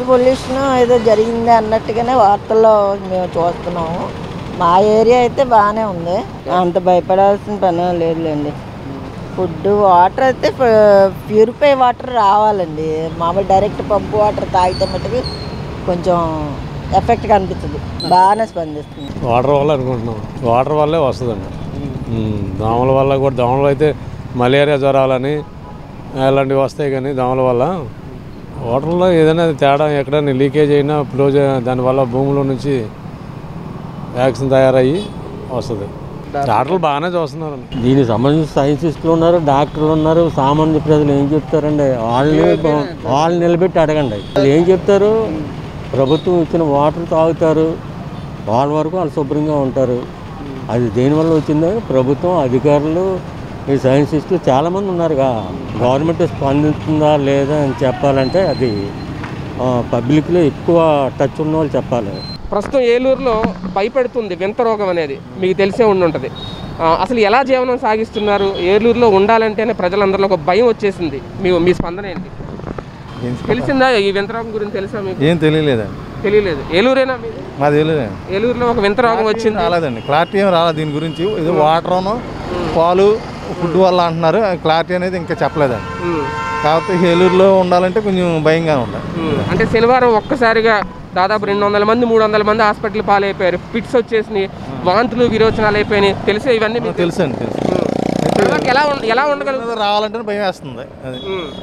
Pollution ఏదో జరిగింది అన్నట్టుగానే వార్తల్లో మేము చూస్తున్నాము. మా ఏరియా అయితే బాగానే ఉంది, అంత భయపడాల్సిన పని లేదులేండి. ఫుడ్ వాటర్ అయితే ప్యూరిఫై వాటర్ రావాలండి. మామూలు డైరెక్ట్ పంపు వాటర్ తాగితే మట్టుకు కొంచెం ఎఫెక్ట్గా అనిపిస్తుంది, బాగానే స్పందిస్తుంది. వాటర్ వల్ల అనుకుంటున్నాం, వాటర్ వల్లే వస్తుందండి. దోమల వల్ల కూడా, దోమలు అయితే మలేరియా జ్వరాలని అలాంటివి వస్తాయి, కానీ దోమల వల్ల వాటర్లో ఏదైనా తేడా ఎక్కడైనా లీకేజ్ అయినా క్లోజ్ దానివల్ల భూమిలో నుంచి వ్యాక్సిన్ తయారయ్యి వస్తుంది. డాక్టర్లు బాగానే చూస్తున్నారు. దీనికి సంబంధించి సైంటిస్టులు ఉన్నారు, డాక్టర్లు ఉన్నారు. సామాన్య ప్రజలు ఏం చెప్తారండి? వాళ్ళు నిలబెట్టి అడగండి. వాళ్ళు ఏం చెప్తారు? ప్రభుత్వం ఇచ్చిన వాటర్ తాగుతారు, వాళ్ళ వరకు వాళ్ళు శుభ్రంగా ఉంటారు. అది దేనివల్ల వచ్చిందో ప్రభుత్వం, అధికారులు, ఈ సైంటిస్టులు చాలామంది ఉన్నారుగా. గవర్నమెంట్ స్పందిస్తుందా లేదా అని చెప్పాలంటే అది పబ్లిక్లో ఎక్కువ టచ్ ఉన్న వాళ్ళు చెప్పాలి. ప్రస్తుతం ఏలూరులో భయపెడుతుంది వింత రోగం అనేది, మీకు తెలిసే ఉంటుంది. అసలు ఎలా జీవనం సాగిస్తున్నారు? ఏలూరులో ఉండాలంటేనే ప్రజలందరిలో ఒక భయం వచ్చేసింది. మీ స్పందన ఏంటి? తెలిసిందా ఈ వింత రోగం గురించి? తెలుసా మీకు? ఏం తెలియలేదండి. తెలియలేదు. ఏలూరేనా మీది? మాది ఏలూరే. ఏలూరులో ఒక వింత రోగం వచ్చింది. రాలేదండి, క్లారిటీ ఏం రాలేదు దీని గురించి. ఇది వాటర్ను పాలు ఫుడ్ వల్ల అంటున్నారు, క్లారిటీ అనేది ఇంకా చెప్పలేదండి. కాకపోతే ఏలూరులో ఉండాలంటే కొంచెం భయంగానే ఉండాలి. అంటే శనివారం ఒక్కసారిగా దాదాపు 200 మంది 300 మంది హాస్పిటల్ పాలైపోయారు. పిట్స్ వచ్చేసినాయి, వాంతులు విరోచనాలు అయిపోయినాయి. తెలుసా ఇవన్నీ? తెలుసండి, తెలుసు. ఎలా ఉండగలుగుతుంది? రావాలంటే భయం వేస్తుంది. అది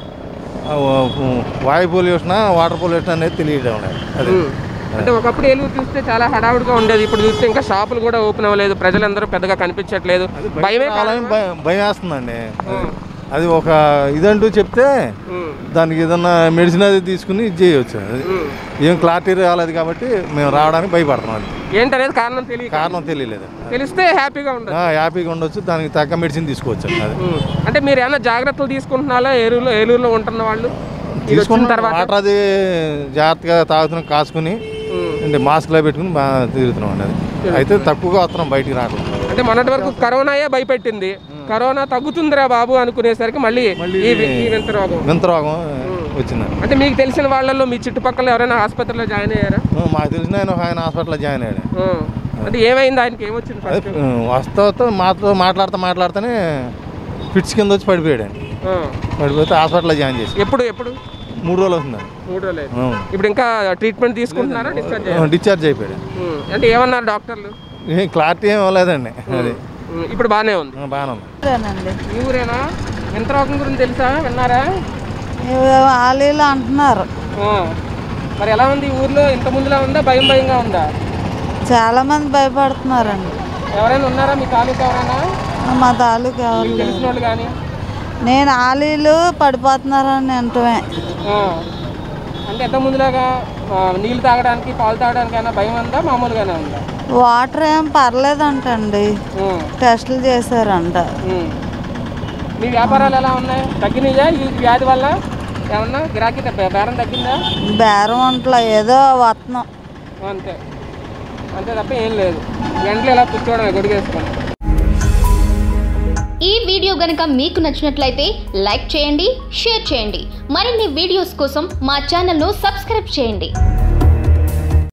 వాయు పొల్యూషన్ వాటర్ పొల్యూషన్ అనేది తెలియడం అది. అంటే ఒకప్పుడు ఏలూరు చూస్తే చాలా హడావుడిగా ఉండేది, ఇప్పుడు చూస్తే ఇంకా షాపులు కూడా ఓపెన్ అవ్వలేదు, ప్రజలందరూ పెద్దగా కనిపించట్లేదు. భయం వేస్తుందండి. అది ఒక ఇదంటూ చెప్తే దానికి ఏదన్నా మెడిసిన్ అది తీసుకుని ఇది చేయవచ్చు. అది ఏం క్లారిటీ రాలేదు కాబట్టి మేము రావడానికి భయపడుతున్నాం. ఏంటనేది కారణం తెలియలేదు. తెలిస్తే హ్యాపీగా ఉండొచ్చు, దానికి తగ్గ మెడిసిన్ తీసుకోవచ్చు. అది అంటే మీరు ఏమైనా జాగ్రత్తలు తీసుకుంటున్నారా ఏలూరులో ఉంటున్న వాళ్ళు? తీసుకున్న తర్వాత వాటర్ అది జాగ్రత్తగా తాగుతున్నాం, కాసుకుని అంటే మాస్క్లో పెట్టుకుని బాగా తిరుగుతున్నాం అండి. అది అయితే తక్కువగా వస్తున్నాం, బయటికి రావట్లేదు. అంటే మొన్నటి వరకు కరోనాయే భయపెట్టింది, కరోనా తగ్గుతుందిరా బాబు అనుకునేసరికి మళ్ళీ వింత రోగం వచ్చిందండి. అంటే మీకు తెలిసిన వాళ్ళలో మీ చుట్టుపక్కల ఎవరైనా ఆసుపత్రిలో జాయిన్ అయ్యారా? మాకు తెలిసిన ఆయన హాస్పిటల్లో జాయిన్ అయ్యాడు. అంటే ఏమైంది ఆయనకి? ఏమొచ్చింది? వస్తా మాట్లాడుతూనే ఫిట్స్ కింద వచ్చి పడిపోయాడండి. పడిపోతే హాస్పిటల్లో జాయిన్ చేసి ఎప్పుడు 3 రోజులు అవుతుందండి. 3 రోజులు. ఇప్పుడు ఇంకా ట్రీట్మెంట్ తీసుకుంటున్నారా? డిశ్చార్జ్ అయిపోయాడు. అంటే ఏమన్నారు డాక్టర్లు? క్లారిటీ ఏం ఇవ్వలేదండి. అది ఇప్పుడు బాగానే ఉంది. ఈ ఊరేనా? వింత రోగం గురించి తెలుసా? విన్నారా? ఆలీలు అంటున్నారు. మరి ఎలా ఉంది ఊర్లో? ఇంత ముందులా ఉందా? భయంగా ఉందా? చాలా మంది భయపడుతున్నారండి. ఎవరైనా ఉన్నారా మీ తాలూకా? ఎవరైనా? మా తాలూకా ఎవరు తెలిసిన వాళ్ళు కానీ? నేను ఆలీలు పడిపోతున్నారని అంటమే. అంటే ఎంత ముందులాగా నీళ్ళు తాగడానికి, పాలు తాగడానికి అయినా భయం ఉందా? మామూలుగానే ఉందా? వాటర్ ఏం పర్లేదంటండి, టెస్టులు చేశారంట. మీ వ్యాపారాలు ఎలా ఉన్నాయి? తగ్గినాయా ఈ వ్యాధి వల్ల? ఏమన్నా గిరాకీ బేరం తగ్గిందా? బేరం వంటలో ఏదో వస్తున్నాం అంతే తప్ప ఏం లేదు. ఎండలో ఎలా కూర్చోవడం గొడిగేసుకోండి. ఈ వీడియో గనుక మీకు నచ్చినట్లయితే లైక్ చేయండి, షేర్ చేయండి. మరిన్ని వీడియోస్ కోసం మా ఛానల్ను సబ్స్క్రైబ్ చేయండి.